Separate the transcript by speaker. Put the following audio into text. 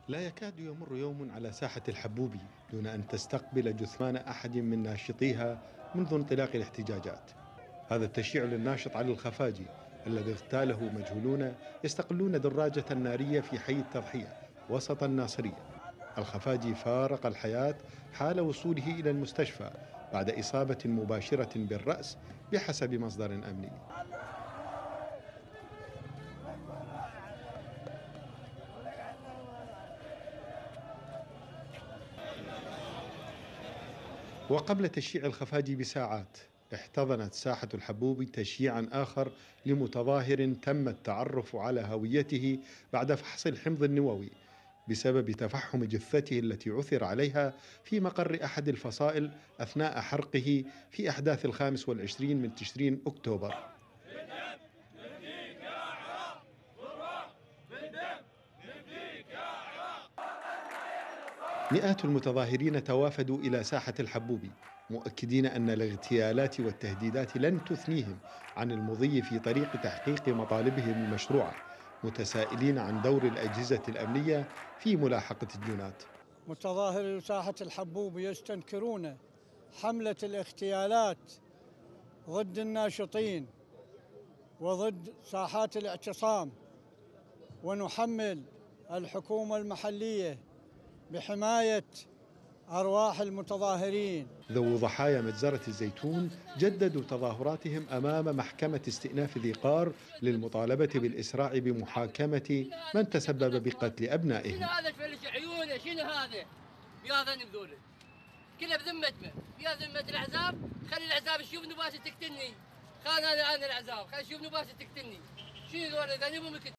Speaker 1: لا يكاد يمر يوم على ساحة الحبوبي دون أن تستقبل جثمان أحد من ناشطيها منذ انطلاق الاحتجاجات. هذا التشييع للناشط علي الخفاجي الذي اغتاله مجهولون يستقلون دراجة نارية في حي التضحية وسط الناصرية. الخفاجي فارق الحياة حال وصوله إلى المستشفى بعد إصابة مباشرة بالرأس بحسب مصدر أمني. وقبل تشييع الخفاجي بساعات احتضنت ساحة الحبوب تشييعا آخر لمتظاهر تم التعرف على هويته بعد فحص الحمض النووي بسبب تفحم جثته التي عثر عليها في مقر أحد الفصائل أثناء حرقه في أحداث 25 من تشرين أكتوبر. مئات المتظاهرين توافدوا إلى ساحة الحبوبي مؤكدين أن الاغتيالات والتهديدات لن تثنيهم عن المضي في طريق تحقيق مطالبهم المشروعة، متسائلين عن دور الأجهزة الأمنية في ملاحقة الجنات.
Speaker 2: متظاهري ساحة الحبوبي يستنكرون حملة الاغتيالات ضد الناشطين وضد ساحات الاعتصام، ونحمل الحكومة المحلية بحماية أرواح المتظاهرين.
Speaker 1: ذو ضحايا مجزرة الزيتون جددوا تظاهراتهم أمام محكمة استئناف ذي قار للمطالبة بالإسراع بمحاكمة من تسبب بقتل أبنائهم.
Speaker 3: شنو هذا الفلش عيونه؟ شنو هذا؟ يا ذنب ذولا كلها بذمتنا، يا ذمة الأحزاب. خلي الأحزاب تشوف نباشة تقتلني، خان أنا الأحزاب خلي تشوف نباشة تقتلني. شنو ذولا ذنبهم؟